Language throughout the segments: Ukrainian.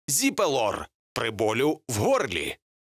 Зіпелор при болю в горлі.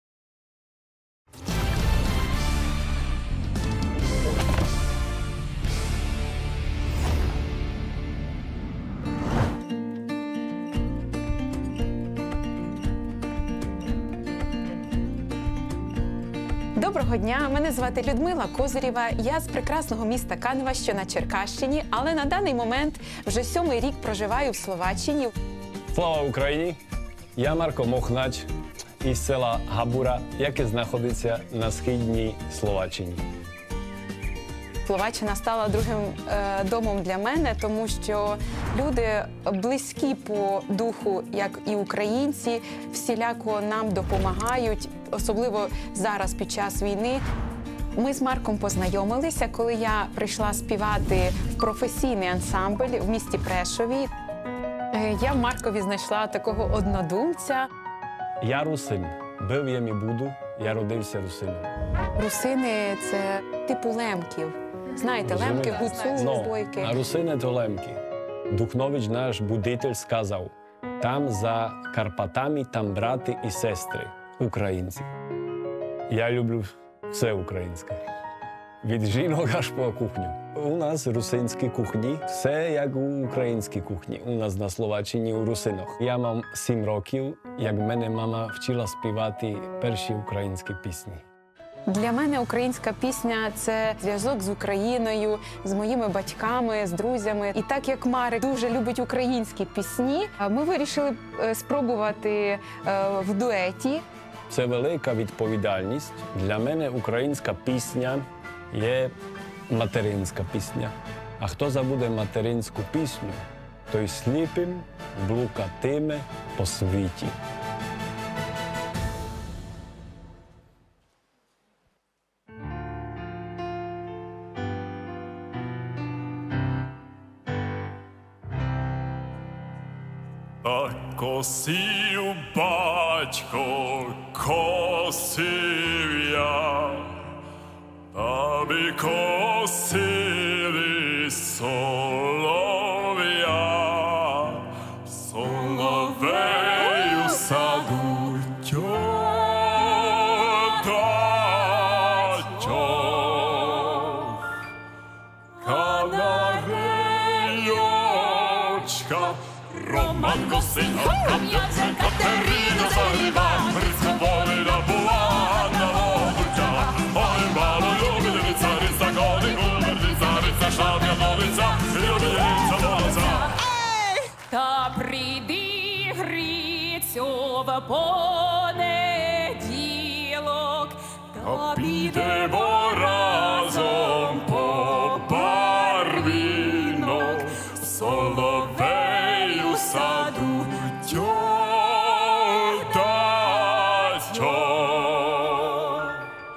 Доброго дня, мене звати Людмила Козирєва, я з прекрасного міста Канева, що на Черкащині, але на даний момент вже 7-й рік проживаю в Словаччині. Слава Україні! Я Марко Мохнач із села Габура, яке знаходиться на східній Словаччині. Словаччина стала другим домом для мене, тому що люди близькі по духу, як і українці, всіляко нам допомагають, особливо зараз під час війни. Ми з Марком познайомилися, коли я прийшла співати в професійний ансамбль в місті Прешові. Я в Маркові знайшла такого однодумця. Я русин. Був я і буду. Я родився русином. Русини – це типу лемків. Знаєте, лемки, гуцули, бойки. А русини – то лемки. Духнович наш будитель сказав, там за Карпатами, там брати і сестри, українці. Я люблю все українське. Від жінок аж по кухню. У нас русинські кухні, все як у українській кухні. У нас на Словаччині у русинах. Я мав 7 років, як мене мама вчила співати перші українські пісні. Для мене українська пісня – це зв'язок з Україною, з моїми батьками, з друзями. І так як Марик дуже любить українські пісні, ми вирішили спробувати в дуеті. Це велика відповідальність. Для мене українська пісня є материнська пісня. А хто забуде материнську пісню, той сліпим блукатиме по світі. Так косив батько, косив я, аби косили солов'я, соловею саду тьотачок, канарейочка, Роман косить, кам'янця Катерина загріва, Христоволина була на водуття. Ой, мало любительниця, риця коник, умерниця, риця шапка новиця, любительниця волоця. Та прийди, Грицю, в понеділок, Та підемо разом по барвінок, соловею саду тьотачок.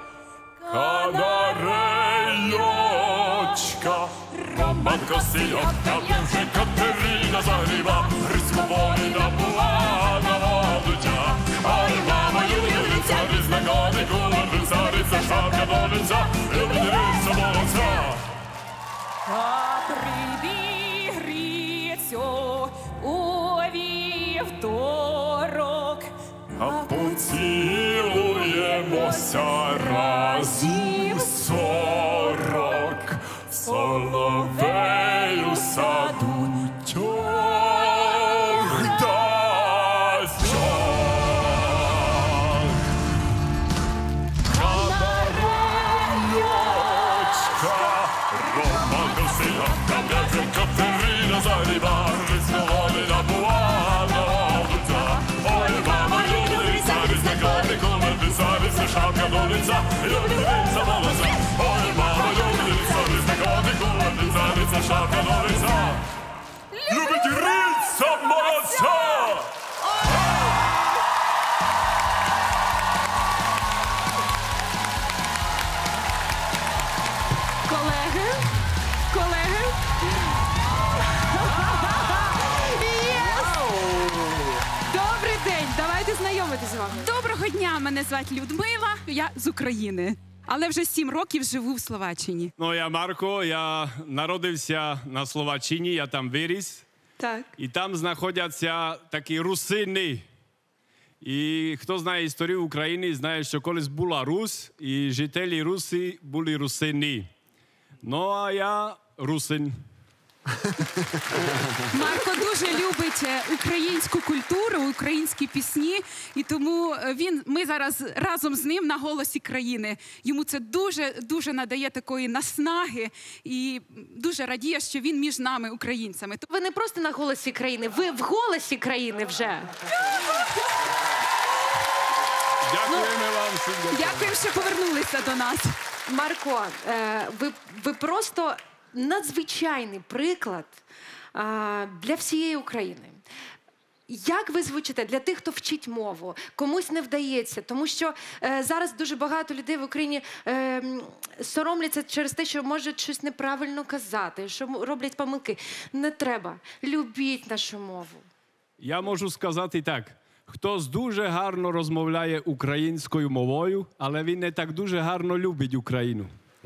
Канарейочка, Роман косийок, кам'янця Катерина загріва, Христоволина була на водуття. Ой, мама, любительниця, різна коник, умерниця, риця шапка новиця, любительниця волоця. та прийди, Грицю, у вівторок, А поцілуємося разів 40 в соловею саду тьотачок. Канарейочка, Роман косила, кам'янця Катерина загріва, Христоволина була на водуття. Ой, мама, любительниця, різна коник, умерниця, риця шапка новиця, любительниця волоця. Ой, мама, любительниця, різна коник, умерниця, риця шапка новиця, любительниця молодця. колеги, Добрий день, давайте знайомитися з вами. Доброго дня, мене звати Людмила, я з України. Але вже 7 років живу в Словаччині. Ну, я Марко, я народився на Словаччині, я там виріс. Так. І там знаходяться такі русини. І хто знає історію України, знає, що колись була Русь, і жителі Русі були русини. Ну, а я русин. Марко дуже любить українську культуру, українські пісні, і тому ми зараз разом з ним на «Голосі країни». Йому це дуже надає такої наснаги і дуже радіє, що він між нами, українцями. Ви не просто на «Голосі країни», ви в «Голосі країни» вже. Дякуємо вам всім. Дякуємо, що повернулися до нас. Марко, ви просто надзвичайний приклад для всієї України. Як ви звучите для тих, хто вчить мову, комусь не вдається, тому що зараз дуже багато людей в Україні соромляться через те, що можуть щось неправильно казати, що роблять помилки. Не треба. Любіть нашу мову. Я можу сказати так. Хтось дуже гарно розмовляє українською мовою, але він не так дуже гарно любить Україну.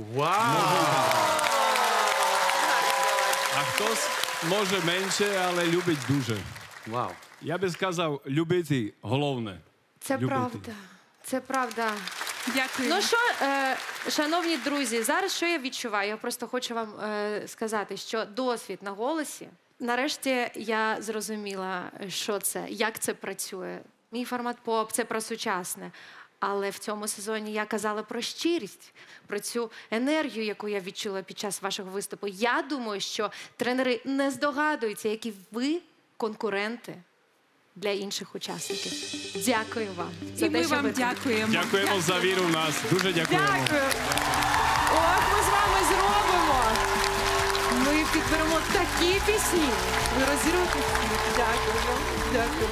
А хтось може менше, але любить дуже. Вау. Я би сказав, любити головне. Це Любити. правда. Це правда. Дякую. Ну що, шановні друзі, зараз що я відчуваю? Я просто хочу вам сказати, що досвід на «Голосі», нарешті я зрозуміла, що це, як це працює. Мій формат поп – це про сучасне. Але в цьому сезоні я казала про щирість, про цю енергію, яку я відчула під час вашого виступу. Я думаю, що тренери не здогадуються, які ви конкуренти для інших учасників. Дякую вам. І ми вам дякуємо. Дякуємо за віру в нас. Дуже дякуємо. Дякую. От ми з вами зробимо. Ми підберемо такі пісні. Ви розірвете. Дякую вам. Дякую.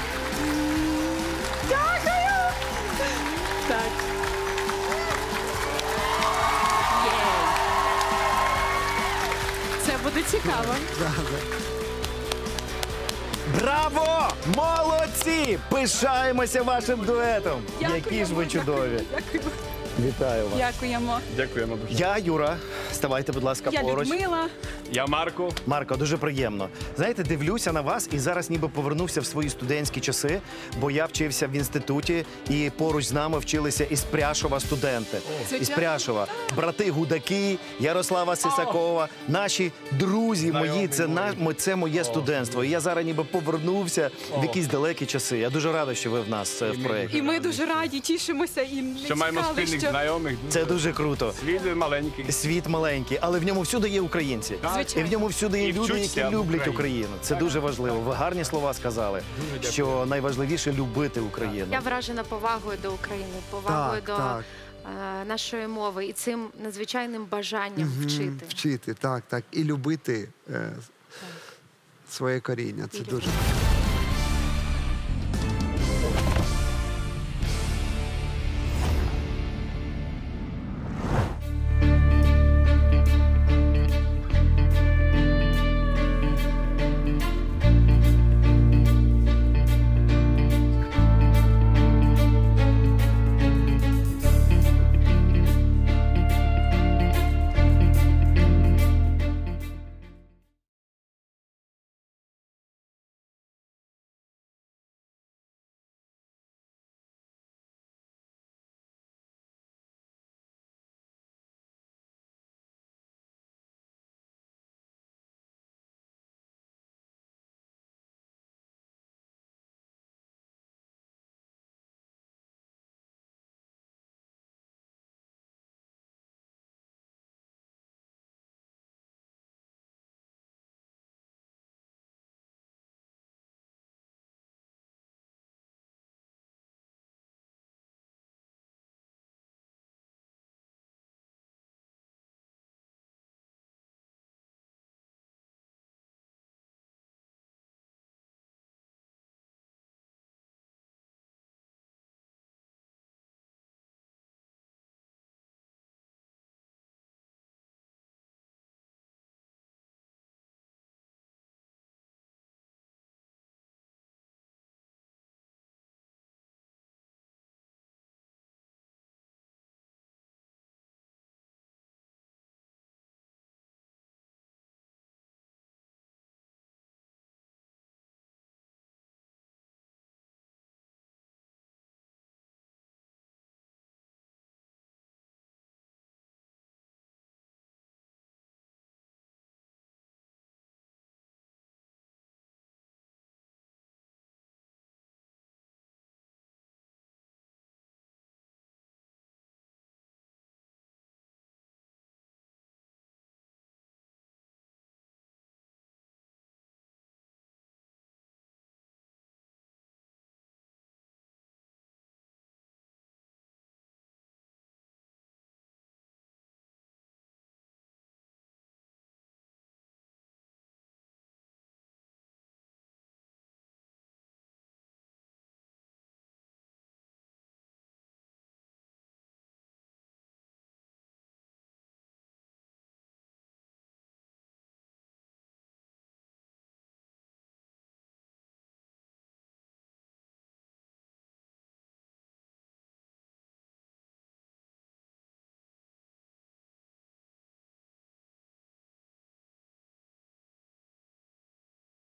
Дякую. Так. Єй. Це буде цікаво. Браво! Молодці! Пишаємося вашим дуетом. Які ж ви чудові. Вітаю вас. Дякуємо. Дякуємо дуже. Я Юра. Ставайте, будь ласка, Я поруч. Людмила. Я Марко. Марко, дуже приємно. Знаєте, дивлюся на вас і зараз ніби повернувся в свої студентські часи, бо я вчився в інституті і поруч з нами вчилися із Пряшова студенти. Із Пряшова. Брати Гудаки, Ярослава Сисакова, наші друзі мої, це моє студентство. І я зараз ніби повернувся в якісь далекі часи. Я дуже радий, що ви в нас в проєкті. І ми дуже раді, тішимося і не Що маємо чекали, спільних що... знайомих. Це дуже круто. Світ маленький. Світ маленький, але в ньому всюди є українці. І в ньому всюди є І люди, вчуться які в люблять Україні. Україну. Це дуже важливо. Ви гарні слова сказали, що найважливіше любити Україну. Я вражена повагою до України, повагою Так, до так. нашої мови і цим надзвичайним бажанням вчити. Вчити, так. І любити своє коріння. Це І дуже. любити.